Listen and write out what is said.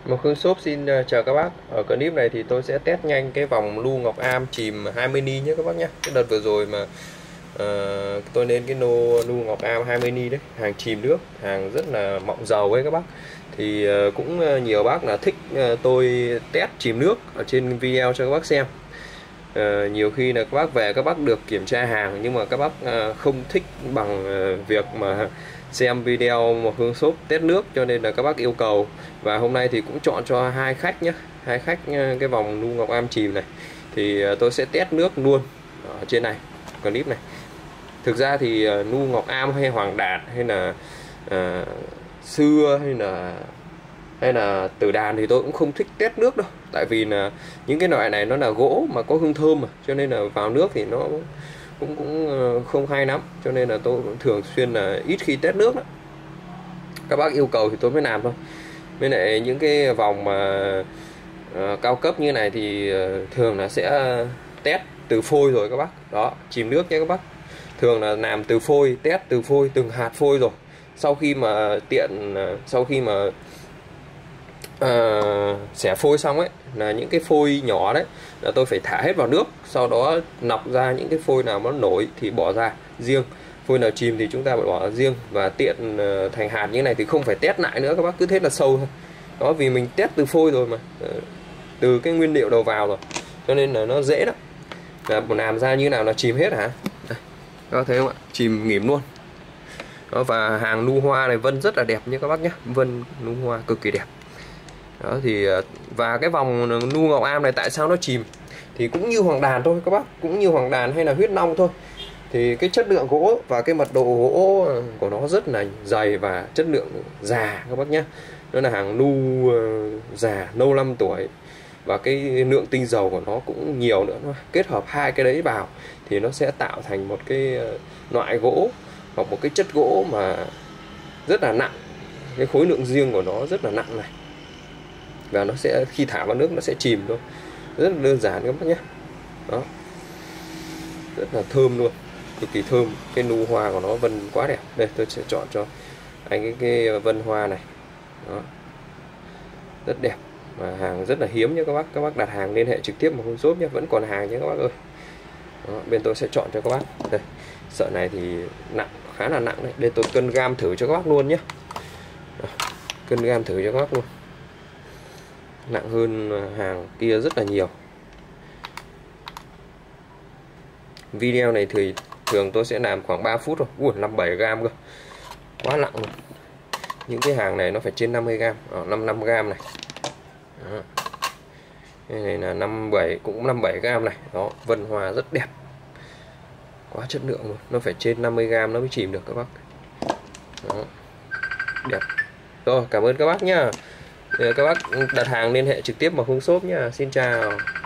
Một Hương Shop xin chào các bác. Ở clip này thì tôi sẽ test nhanh cái vòng lu ngọc am chìm 20 ni nhé các bác nhé. Cái đợt vừa rồi mà tôi lên cái lu ngọc am 20 ni đấy, hàng chìm nước, hàng rất là mọng dầu ấy các bác. Thì cũng nhiều bác là thích tôi test chìm nước ở trên video cho các bác xem. Nhiều khi là các bác về các bác được kiểm tra hàng, nhưng mà các bác không thích bằng việc mà xem video một Hương Shop test nước, cho nên là các bác yêu cầu. Và hôm nay thì cũng chọn cho hai khách nhé, hai khách cái vòng lu ngọc am chìm này thì tôi sẽ test nước luôn ở trên này clip này. Thực ra thì lu ngọc am hay hoàng đạt hay là xưa hay là tử đàn thì tôi cũng không thích test nước đâu, tại vì là những cái loại này nó là gỗ mà có hương thơm mà, cho nên là vào nước thì nó cũng không hay lắm, cho nên là tôi cũng thường xuyên là ít khi test nước đó. Các bác yêu cầu thì tôi mới làm thôi. Bên lại những cái vòng mà cao cấp như này thì thường là sẽ test từ phôi rồi các bác. Đó, chìm nước nhé các bác. Thường là làm từ phôi, test từ phôi, từng hạt phôi rồi. Sau khi mà xẻ phôi xong ấy, là những cái phôi nhỏ đấy là tôi phải thả hết vào nước, sau đó lọc ra những cái phôi nào nó nổi thì bỏ ra riêng, phôi nào chìm thì chúng ta bỏ ra riêng. Và tiện thành hạt như này thì không phải test lại nữa các bác, cứ thế là sâu thôi. Đó, vì mình test từ phôi rồi mà, từ cái nguyên liệu đầu vào rồi, cho nên là nó dễ lắm. Là làm ra như nào là chìm hết hả? Đây, các bác thấy không ạ? Chìm nghỉm luôn. Đó, và hàng nu hoa này vân rất là đẹp nha các bác nhé, vân nu hoa cực kỳ đẹp. Đó thì và cái vòng nu ngọc am này tại sao nó chìm thì cũng như hoàng đàn thôi các bác, cũng như hoàng đàn hay là huyết long thôi. Thì cái chất lượng gỗ và cái mật độ gỗ của nó rất là dày và chất lượng già các bác nhé. Đó là hàng nu già lâu 5 tuổi, và cái lượng tinh dầu của nó cũng nhiều nữa. Kết hợp hai cái đấy vào thì nó sẽ tạo thành một cái loại gỗ hoặc một cái chất gỗ mà rất là nặng. Cái khối lượng riêng của nó rất là nặng này, và nó sẽ khi thả vào nước nó sẽ chìm thôi, rất là đơn giản các bác nhé. Đó, rất là thơm luôn, cực kỳ thơm. Cái nu hoa của nó vân quá đẹp. Đây tôi sẽ chọn cho anh cái vân hoa này. Đó, rất đẹp và hàng rất là hiếm nhé các bác. Các bác đặt hàng liên hệ trực tiếp một Hương Shop nhé, vẫn còn hàng nhé các bác ơi. Đó, bên tôi sẽ chọn cho các bác. Đây, sợi này thì nặng, khá là nặng đấy. Đây tôi cân gam thử cho các bác luôn nhé. Đó, cân gam thử cho các bác luôn, nặng hơn hàng kia rất là nhiều. Video này thì thường tôi sẽ làm khoảng 3 phút thôi. Ui, 57 gram cơ, quá nặng luôn. Những cái hàng này nó phải trên 50 gram, 55 gram này. Đó, cái này là 57, cũng 57 gram này. Đó, vân hoa rất đẹp, quá chất lượng luôn. Nó phải trên 50 gram nó mới chìm được các bác. Đó, đẹp. Rồi, cảm ơn các bác nhá. Các bác đặt hàng liên hệ trực tiếp vào Hương Shop nhá. Xin chào.